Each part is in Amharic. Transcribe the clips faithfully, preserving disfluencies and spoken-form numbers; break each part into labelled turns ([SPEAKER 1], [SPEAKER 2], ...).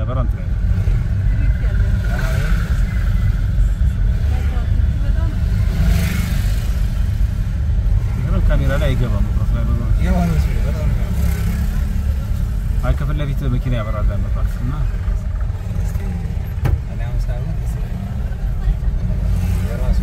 [SPEAKER 1] የሚያበራ እንትን አይደል ነው ካሜራ ላይ አይገባም ፕሮፋይል ላይ ነው ይሄው ነው በጣም አይ ከፈለ ለፊት መኪና ያበራል ለማጥፋትና እስቲ አላም ሳይሆን የራሱ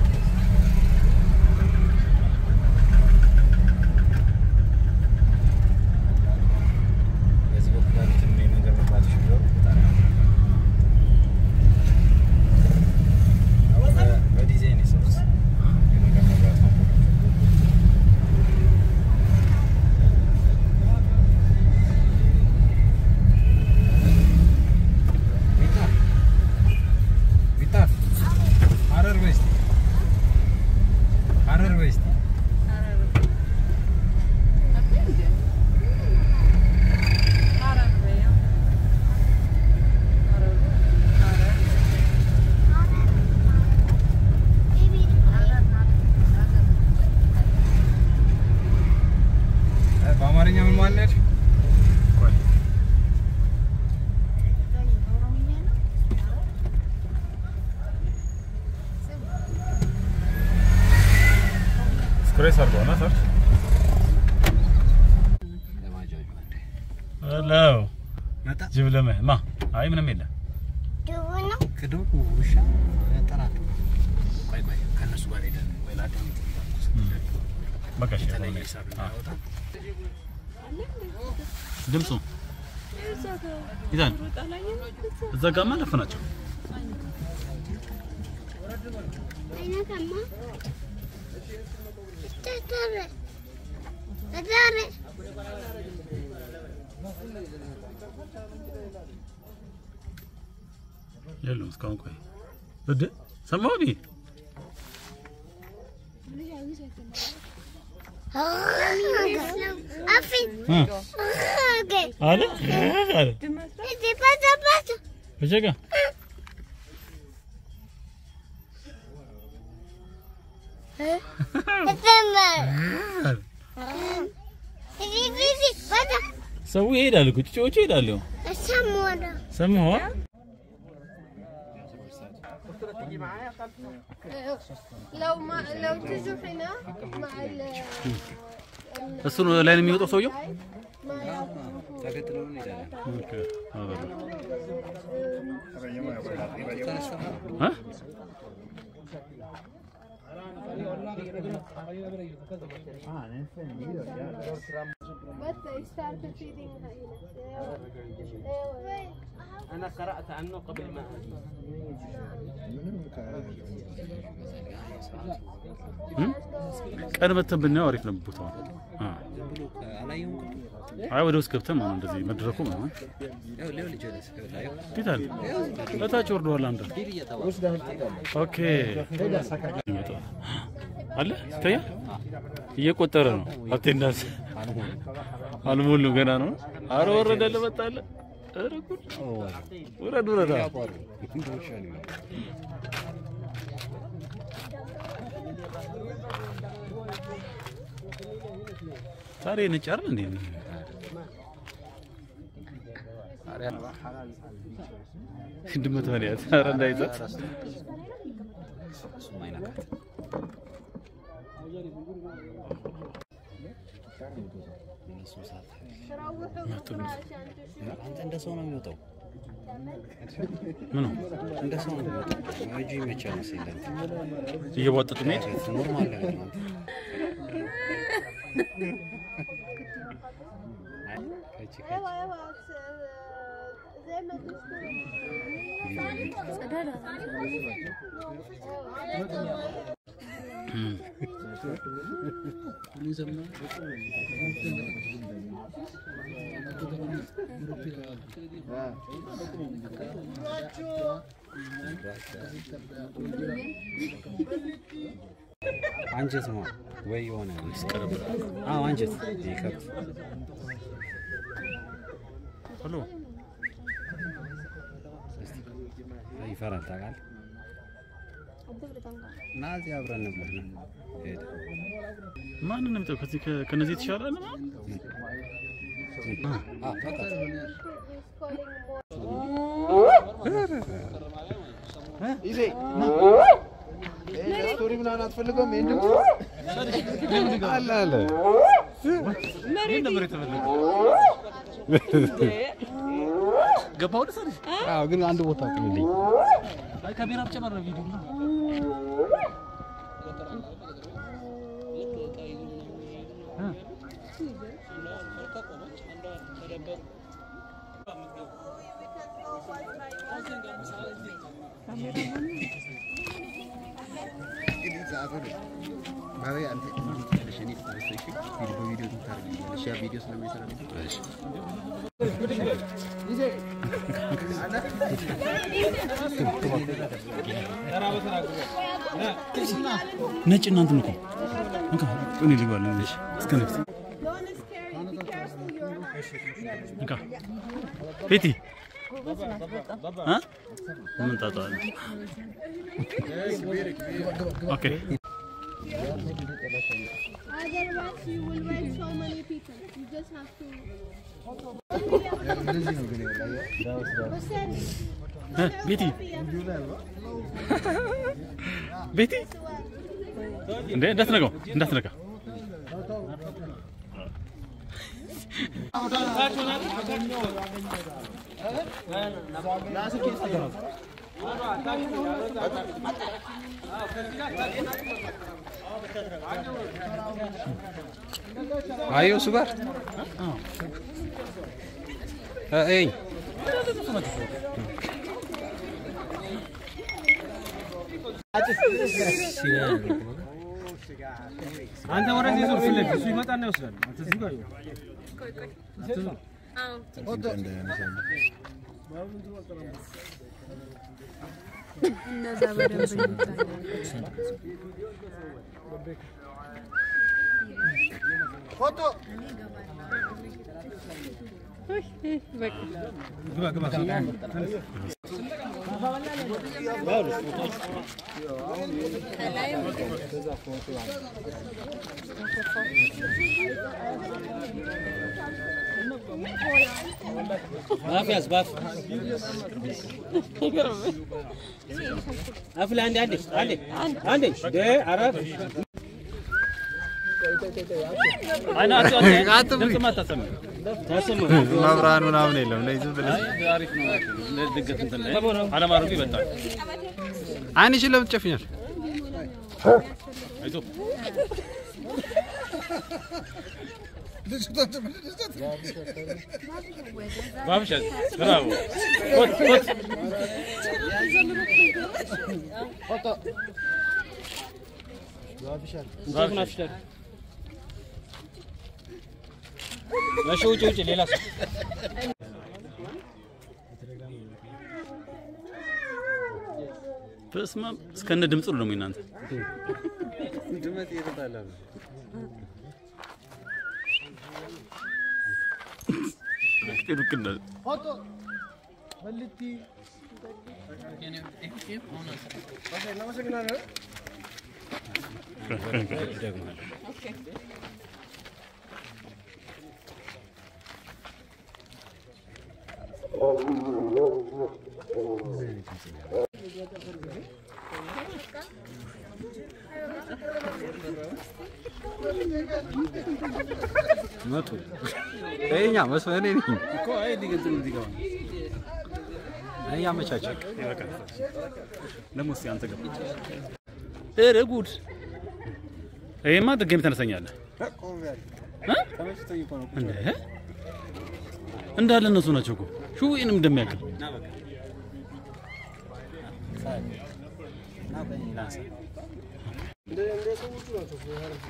[SPEAKER 1] Stress argo na sir. Hello. Nata. Jibla me ma. Ay ምንም የለም. ደው ነው. ከደው ውሻ ተራቱ. ቆይ ቆይ ከነሱ ጋር ሄደን ወይ ላዳም በቃሽ ተለየ ሂሳብ እናወጣ. ድምጹ ይዛን እዛ ጋር ማለፍ ናቸው. አይናታማ ተተረ ተተረ يلا اسكون كوي بد سموني افين هذا هذا دي باسا باسا بجاكا سوي ايه دالكو تشوچو يدالو سمودا سمو لو ما لو تجوا هنا مع ال السنو لاين የሚወጣው ሰውየው ተከትለው ነው ይላል ኦኬ ها بس ستارت فيدينج انا قرات عنه قبل ما انا متبني اوريك نبوتو اه አይ ወደ ውስጥ ገብተን ማለት እንደዚህ መድረኩ ማለት ያው ሌው ልጅ ወደስ ከታዩ ፒታል ለታች ወርዷል አንተ ኦኬ አለ ታያ እየቆጠረ ነው አቴንዳንስ አልሞሉ ገና ነው አረ ወረደ ለመጣለ አረ ጉድ ወረደ ወረደ ታሪ ነጫር እንዴ ድመት ማለት አረ እንዳይዘት ሱማይናካት አንተ እንደሰው ነው የሚወጣው ምኑ እንደሰው ነው የሚወጣው ወጂ መቻል ሲላንት እየወጣጥ ነው ኖርማል ነው ايوه ايوه زي ما تشتري አንጀት ነው ወይ የሆነ ስቀርብ አዎ አንጀት ይከብት ሄሎ ይፈራል ታውቃለህ ናዚ አብረን ነበር ሄደ ማንን ነው የምጠው ከዚህ ከነዚህ ተሻላል ማለት አ አ
[SPEAKER 2] ይዜ ስቶሪ ምናምን አትፈልገውም እንዴ አለ አለ
[SPEAKER 1] ምን ነበር የተፈለገው ገባው ደስ
[SPEAKER 2] አዎ ግን አንድ ቦታ አቅልልኝ
[SPEAKER 1] አይ ካሜራ ብቻ ማረ ቪዲዮ ነው
[SPEAKER 2] ባይ አንተ ለሽኒ ተሰሽ ቪዲዮ ቪዲዮ ታርግ ሻ ቪዲዮ ስለሚሰራ እሺ ይዜ
[SPEAKER 1] ነጭ እናንተ ነው እንካ እኔ ልባል ልሽ እስከነፍስ እንካ ቤቲ ها من تطال اوكي
[SPEAKER 3] otherwise you will wait so many people you just have to
[SPEAKER 1] ها بيتي بيتي እንዴ እንዳትነካው እንዳትነካ
[SPEAKER 2] አዩ ሱባር አይ
[SPEAKER 1] አንተ ወረዚህ ዞር ፍለግ እሱ ይመጣና ይወስዳል አንተ እዚህ ጋር ቆይ ቆይ አዎ ወደ
[SPEAKER 3] እነዛ በደንብ ይታያል
[SPEAKER 2] ፎቶ
[SPEAKER 3] በቃ
[SPEAKER 1] ግባ ግባ
[SPEAKER 4] باف يا باف افل عندي عندي عندي عندي ده عرب
[SPEAKER 1] انا اتو انت ما تسمع تسمع
[SPEAKER 2] መብራን ምናምን የለም ነይ ዝም ብለህ
[SPEAKER 1] አሪፍ ነው ለድገት እንትን ላይ አለ ማረጉ ይበጣል
[SPEAKER 2] አይንሽ ለምትጨፍኛል
[SPEAKER 1] አይዞህ ባብሻል ብራቮ ኮት ኮት
[SPEAKER 2] ፎቶ ባብሻል
[SPEAKER 4] ባብሻል እሺ ውጪ ውጪ ሌላ ሰው
[SPEAKER 1] በስመ አብ እስከነ ድምጽ ነው እናንተ
[SPEAKER 2] ድመት ይተጣላ
[SPEAKER 1] ትልቅና
[SPEAKER 2] ፎቶ በልቲ ኦኬ እናመሰግናለን ኦኬ መቶ እኛ መስፈኔ ነኝ
[SPEAKER 1] እኮ አይ ዲገንት ነው ዲጋው
[SPEAKER 2] አይ ያመቻቸ
[SPEAKER 1] ይበቃ ለሙስ ያንተ ገብ እረ ጉድ እይማ ድገም ተነሰኛለህ እ ተመችቶኝ እኮ ነው እንዴ እንዳለ እነሱ ናቸው እኮ ሹ እኔም እንደሚያክል ና በቃ ሳይ ና በእናስ እንደ እንደ ሰዎቹ ናቸው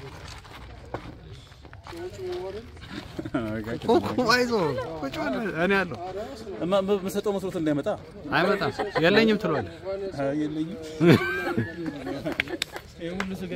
[SPEAKER 2] ኮኮ አይዞ ቁጭ በል እኔ አለሁ
[SPEAKER 1] እማ መሰጠው መስሎት እንዳይመጣ
[SPEAKER 2] አይመጣም የለኝም ትሏል
[SPEAKER 1] አይ የለኝም ይሄ ሁሉ ስጋ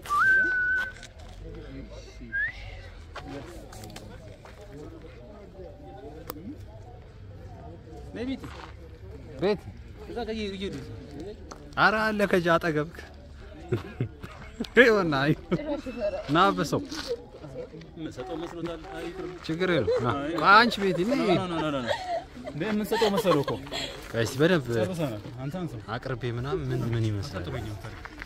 [SPEAKER 1] ቤት
[SPEAKER 2] ቤት
[SPEAKER 1] እዛ ጋር ይይዱ
[SPEAKER 2] ኧረ አለ ከጃ አጠገብክ ይኸውና ና በሰው
[SPEAKER 1] ሰጠው መስሎታል አይቅር
[SPEAKER 2] ችግር የለውም ና አንቺ ቤት ነኝ
[SPEAKER 1] ኖ ኖ ኖ ኖ እንዴ ምን ሰጠው መሰለው እኮ
[SPEAKER 2] ጋይስ በደንብ
[SPEAKER 1] አንተ አንተ
[SPEAKER 2] አቅርቤ ምናምን ምን ምን ይመስላል